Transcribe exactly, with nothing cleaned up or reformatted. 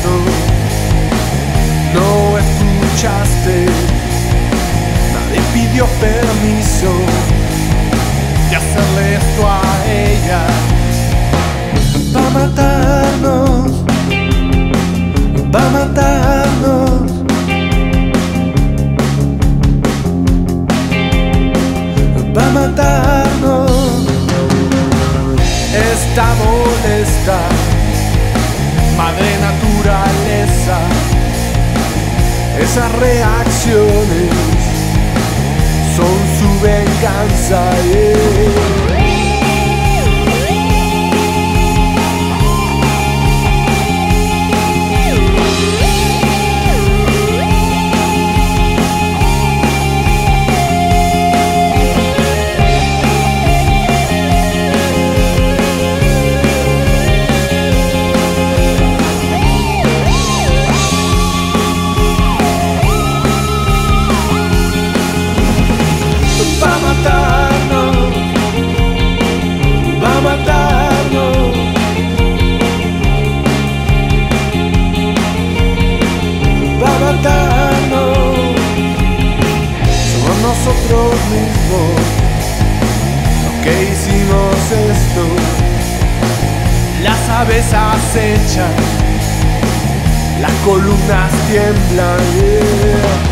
eso no escuchaste. Nadie pidió permiso de hacerle esto a ella. Va a matarnos, va a matarnos. Va a matarnos. Está molesta, madre naturaleza. Esas reacciones son su venganza. Yeah. Somos nosotros mismos los que hicimos esto. Las aves acechan, las columnas tiemblan. Yeah.